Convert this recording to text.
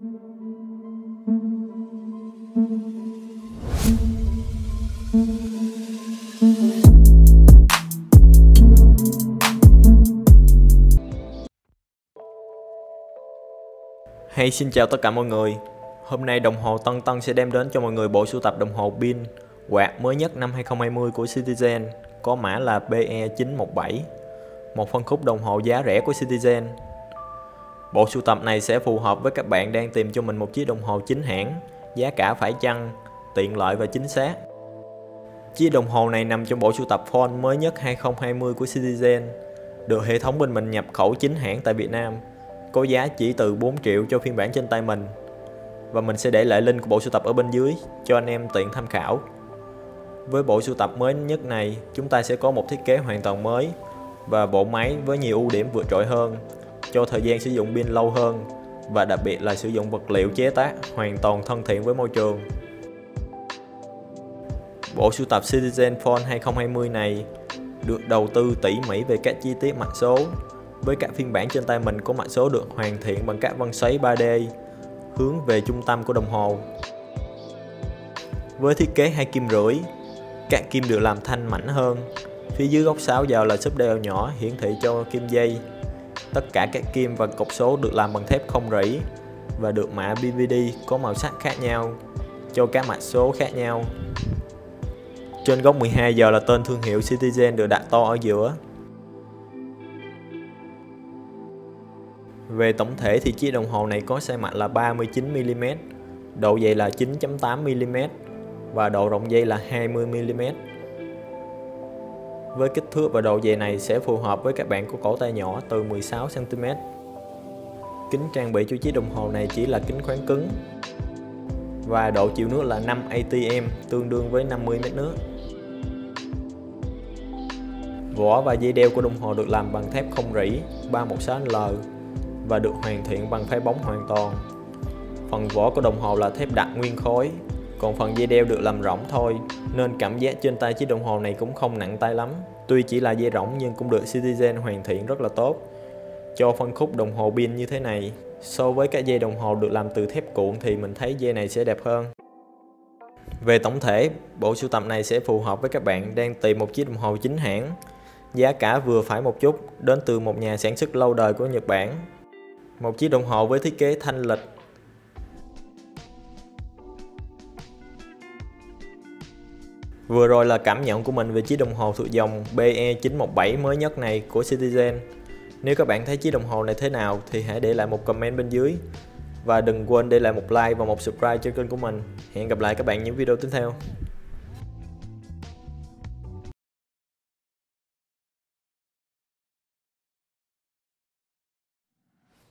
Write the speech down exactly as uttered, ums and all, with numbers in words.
Hey, xin chào tất cả mọi người. Hôm nay đồng hồ Tân Tân sẽ đem đến cho mọi người bộ sưu tập đồng hồ pin quạt mới nhất năm hai không hai không của Citizen, có mã là B E chín một bảy, một phân khúc đồng hồ giá rẻ của Citizen. Bộ sưu tập này sẽ phù hợp với các bạn đang tìm cho mình một chiếc đồng hồ chính hãng, giá cả phải chăng, tiện lợi và chính xác. Chiếc đồng hồ này nằm trong bộ sưu tập Phone mới nhất hai không hai không của Citizen, được hệ thống bên mình nhập khẩu chính hãng tại Việt Nam, có giá chỉ từ bốn triệu cho phiên bản trên tay mình. Và mình sẽ để lại link của bộ sưu tập ở bên dưới cho anh em tiện tham khảo. Với bộ sưu tập mới nhất này, chúng ta sẽ có một thiết kế hoàn toàn mới và bộ máy với nhiều ưu điểm vượt trội hơn, cho thời gian sử dụng pin lâu hơn, và đặc biệt là sử dụng vật liệu chế tác hoàn toàn thân thiện với môi trường. Bộ sưu tập Citizen Phone hai không hai không này được đầu tư tỉ mỉ về các chi tiết mặt số, với các phiên bản trên tay mình có mặt số được hoàn thiện bằng các vân xoáy ba D hướng về trung tâm của đồng hồ. Với thiết kế hai kim rưỡi, các kim được làm thanh mảnh hơn. Phía dưới góc sáo vào là xúc đeo nhỏ hiển thị cho kim dây. Tất cả các kim và cọc số được làm bằng thép không rỉ và được mạ P V D có màu sắc khác nhau cho các mặt số khác nhau. Trên góc mười hai giờ là tên thương hiệu Citizen được đặt to ở giữa. Về tổng thể thì chiếc đồng hồ này có size mặt là ba mươi chín mi li mét, độ dày là chín phẩy tám mi li mét và độ rộng dây là hai mươi mi li mét. Với kích thước và độ dày này sẽ phù hợp với các bạn có cổ tay nhỏ từ mười sáu xăng ti mét. Kính trang bị cho chiếc đồng hồ này chỉ là kính khoáng cứng và độ chịu nước là năm A T M, tương đương với năm mươi mét nước. Vỏ và dây đeo của đồng hồ được làm bằng thép không rỉ ba một sáu L và được hoàn thiện bằng phái bóng hoàn toàn. Phần vỏ của đồng hồ là thép đặc nguyên khối, còn phần dây đeo được làm rỗng thôi, nên cảm giác trên tay chiếc đồng hồ này cũng không nặng tay lắm. Tuy chỉ là dây rỗng nhưng cũng được Citizen hoàn thiện rất là tốt. Cho phân khúc đồng hồ pin như thế này, so với các dây đồng hồ được làm từ thép cuộn thì mình thấy dây này sẽ đẹp hơn. Về tổng thể, bộ sưu tập này sẽ phù hợp với các bạn đang tìm một chiếc đồng hồ chính hãng, giá cả vừa phải một chút, đến từ một nhà sản xuất lâu đời của Nhật Bản. Một chiếc đồng hồ với thiết kế thanh lịch. Vừa rồi là cảm nhận của mình về chiếc đồng hồ thuộc dòng B E chín một bảy mới nhất này của Citizen. Nếu các bạn thấy chiếc đồng hồ này thế nào thì hãy để lại một comment bên dưới. Và đừng quên để lại một like và một subscribe cho kênh của mình. Hẹn gặp lại các bạn những video tiếp theo.